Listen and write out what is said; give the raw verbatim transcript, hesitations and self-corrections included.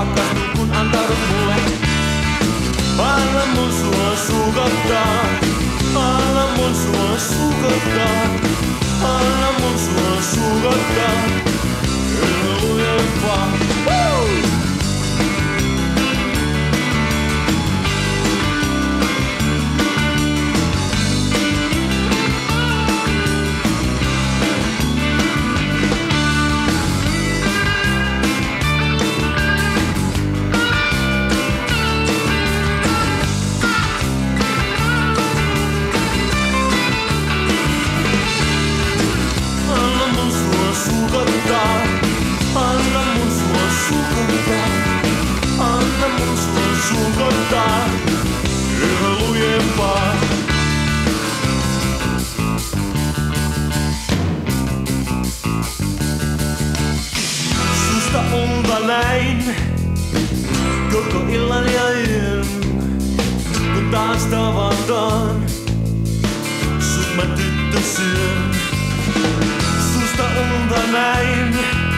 pakastuu kun antaudut mulle. Anna mun sua sukattaa, anna mun sua sukattaa, anna mun sua sukattaa, yhä lujempaa. Sukottaa yhä lujempaa. Susta unta näin koko illan ja yön, kun taas tavataan sut mä tyttö syön. Susta unta näin